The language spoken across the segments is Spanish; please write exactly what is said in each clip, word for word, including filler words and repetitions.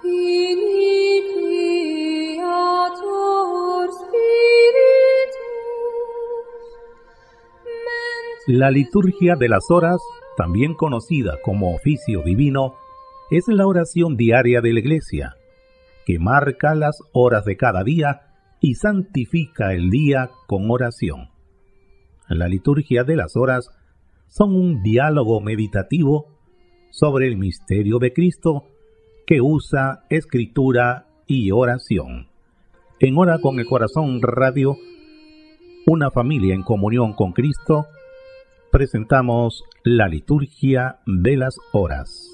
La liturgia de las horas, también conocida como oficio divino, es la oración diaria de la Iglesia, que marca las horas de cada día y santifica el día con oración. La liturgia de las horas son un diálogo meditativo sobre el misterio de Cristo que usa escritura y oración. En Hora con el Corazón Radio, una familia en comunión con Cristo, presentamos la liturgia de las horas.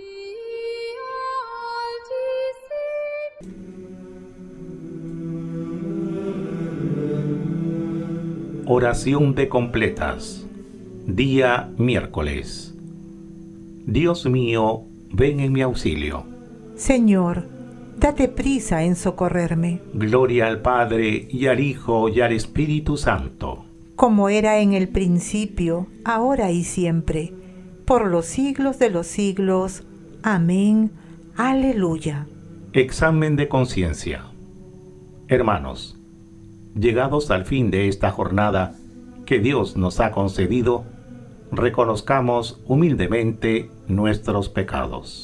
Oración de completas. Día miércoles. Dios mío, ven en mi auxilio. Señor, date prisa en socorrerme. Gloria al Padre, y al Hijo, y al Espíritu Santo. Como era en el principio, ahora y siempre, por los siglos de los siglos. Amén. Aleluya. Examen de conciencia. Hermanos, llegados al fin de esta jornada que Dios nos ha concedido, reconozcamos humildemente nuestros pecados.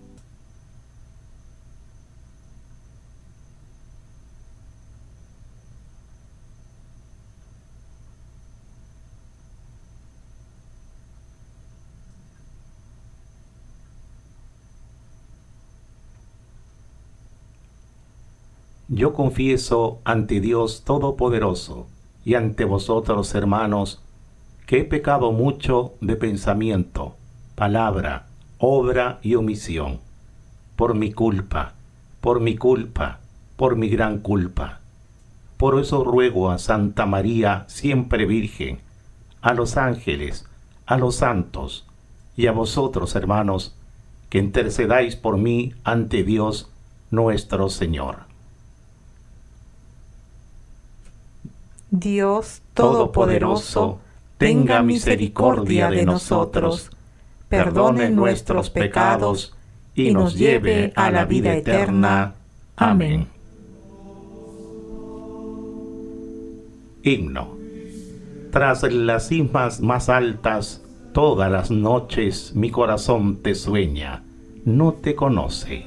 Yo confieso ante Dios Todopoderoso y ante vosotros, hermanos, que he pecado mucho de pensamiento, palabra, obra y omisión, por mi culpa, por mi culpa, por mi gran culpa. Por eso ruego a Santa María, siempre Virgen, a los ángeles, a los santos y a vosotros, hermanos, que intercedáis por mí ante Dios nuestro Señor. Dios Todopoderoso, tenga misericordia de nosotros, perdone nuestros pecados y nos lleve a la vida eterna. Amén. Himno. Tras las cimas más altas, todas las noches mi corazón te sueña, no te conoce.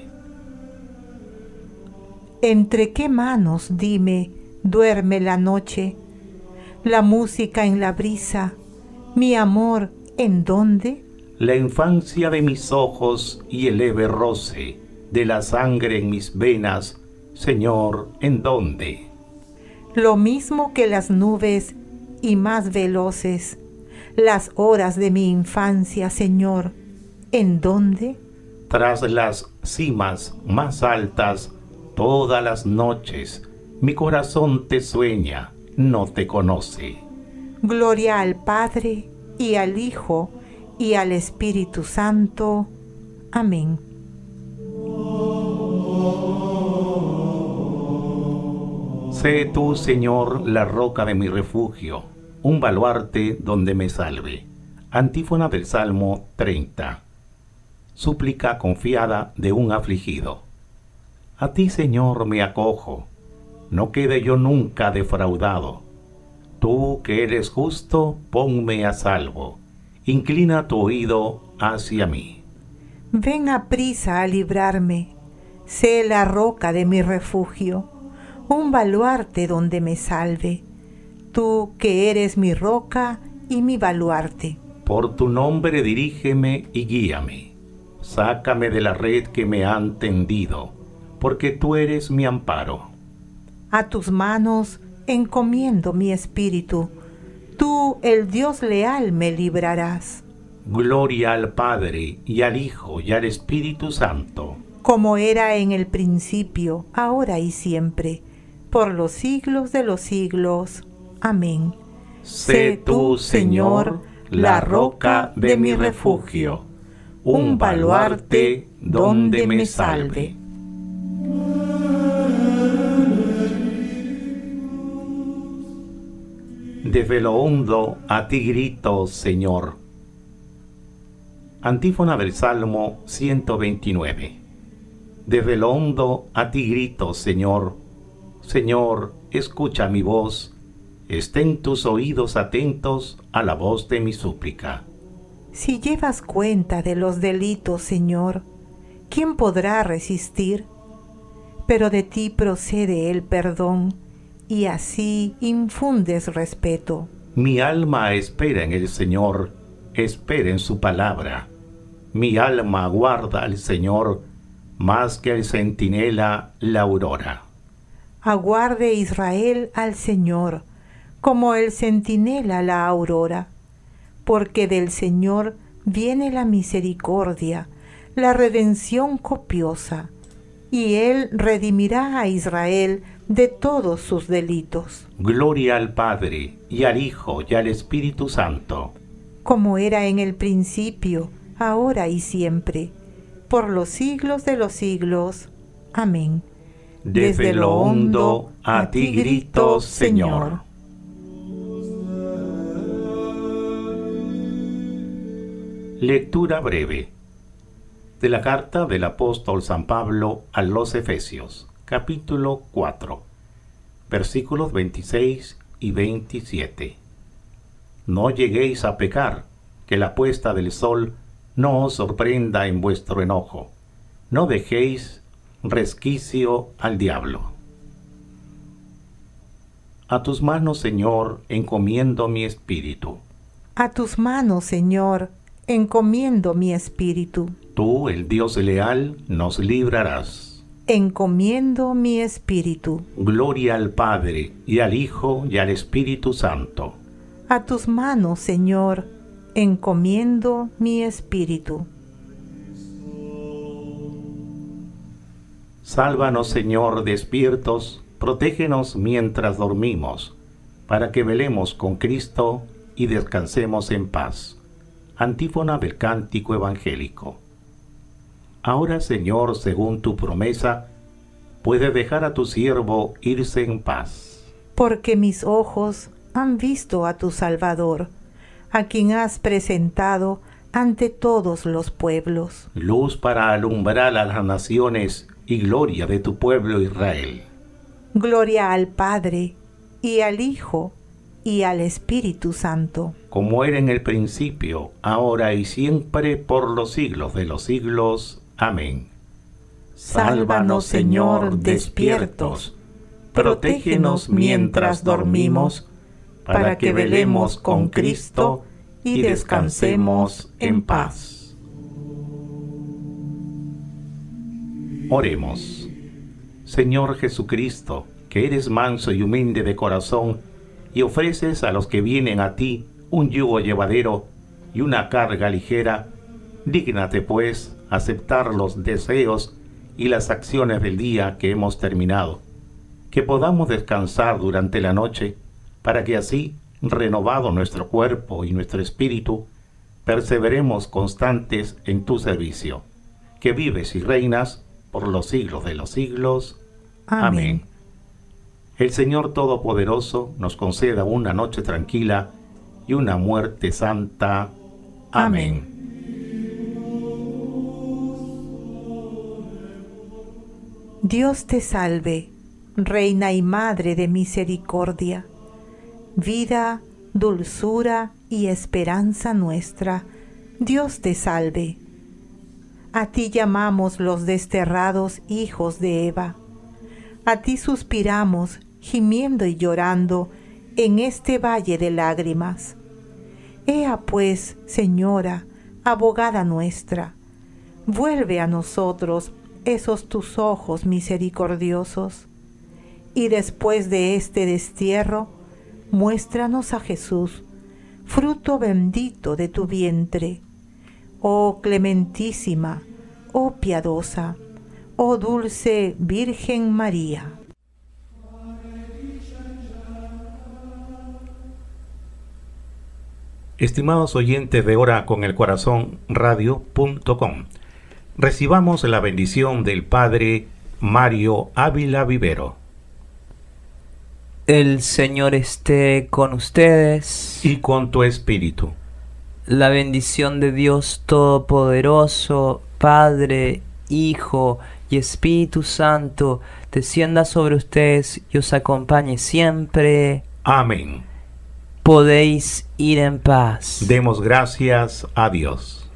¿Entre qué manos, dime, duerme la noche? La música en la brisa, mi amor, ¿en dónde? La infancia de mis ojos y el leve roce de la sangre en mis venas, Señor, ¿en dónde? Lo mismo que las nubes y más veloces, las horas de mi infancia, Señor, ¿en dónde? Tras las cimas más altas, todas las noches, mi corazón te sueña, no te conoce. Gloria al Padre, y al Hijo, y al Espíritu Santo. Amén. Sé tú, Señor, la roca de mi refugio, un baluarte donde me salve. Antífona del Salmo treinta. Súplica confiada de un afligido. A ti, Señor, me acojo. No quede yo nunca defraudado. Tú que eres justo, ponme a salvo. Inclina tu oído hacia mí. Ven aprisa a librarme. Sé la roca de mi refugio, un baluarte donde me salve. Tú que eres mi roca y mi baluarte. Por tu nombre dirígeme y guíame. Sácame de la red que me han tendido, porque tú eres mi amparo. A tus manos encomiendo mi espíritu. Tú, el Dios leal, me librarás. Gloria al Padre, y al Hijo, y al Espíritu Santo. Como era en el principio, ahora y siempre, por los siglos de los siglos. Amén. Sé tú, Señor, la roca de mi refugio, un baluarte donde me salve. Desde lo hondo a ti grito, Señor. Antífona del Salmo ciento veintinueve. Desde lo hondo a ti grito, Señor. Señor, escucha mi voz. Estén tus oídos atentos a la voz de mi súplica. Si llevas cuenta de los delitos, Señor, ¿quién podrá resistir? Pero de ti procede el perdón, y así infundes respeto. Mi alma espera en el Señor, espera en su palabra. Mi alma aguarda al Señor, más que el centinela la aurora. Aguarde Israel al Señor, como el centinela la aurora, porque del Señor viene la misericordia, la redención copiosa, y Él redimirá a Israel de todos sus delitos. Gloria al Padre, y al Hijo, y al Espíritu Santo. Como era en el principio, ahora y siempre, por los siglos de los siglos. Amén. Desde, Desde lo hondo a ti grito, Señor. Lectura breve de la carta del apóstol San Pablo a los Efesios, capítulo cuatro, versículos veintiséis y veintisiete. No lleguéis a pecar, que la puesta del sol no os sorprenda en vuestro enojo. No dejéis resquicio al diablo. A tus manos, Señor, encomiendo mi espíritu. A tus manos, Señor, encomiendo mi espíritu. Tú, el Dios leal, nos librarás. Encomiendo mi espíritu. Gloria al Padre, y al Hijo, y al Espíritu Santo. A tus manos, Señor, encomiendo mi espíritu. Sálvanos, Señor, despiertos, protégenos mientras dormimos, para que velemos con Cristo y descansemos en paz. Antífona del Cántico Evangélico. Ahora, Señor, según tu promesa, puedes dejar a tu siervo irse en paz. Porque mis ojos han visto a tu Salvador, a quien has presentado ante todos los pueblos. Luz para alumbrar a las naciones y gloria de tu pueblo Israel. Gloria al Padre, y al Hijo, y al Espíritu Santo. Como era en el principio, ahora y siempre, por los siglos de los siglos. Amén. Sálvanos, Señor, despiertos. Protégenos mientras dormimos, para que velemos con Cristo y descansemos en paz. Oremos. Señor Jesucristo, que eres manso y humilde de corazón, y ofreces a los que vienen a ti un yugo llevadero y una carga ligera, dígnate, pues, aceptar los deseos y las acciones del día que hemos terminado, que podamos descansar durante la noche, para que así, renovado nuestro cuerpo y nuestro espíritu, perseveremos constantes en tu servicio, que vives y reinas por los siglos de los siglos. Amén. Amén. El Señor Todopoderoso nos conceda una noche tranquila y una muerte santa. Amén. Amén. Dios te salve, Reina y Madre de misericordia, vida, dulzura y esperanza nuestra. Dios te salve. A ti llamamos los desterrados hijos de Eva. A ti suspiramos, gimiendo y llorando, en este valle de lágrimas. Ea pues, Señora, abogada nuestra, vuelve a nosotros esos tus ojos misericordiosos, y después de este destierro, muéstranos a Jesús, fruto bendito de tu vientre. Oh clementísima, oh piadosa, oh dulce Virgen María. Estimados oyentes de Ora con el Corazón radio punto com, recibamos la bendición del Padre Mario Ávila Vivero. El Señor esté con ustedes. Y con tu espíritu. La bendición de Dios Todopoderoso, Padre, Hijo y Espíritu Santo, descienda sobre ustedes y os acompañe siempre. Amén. Podéis ir en paz. Demos gracias a Dios.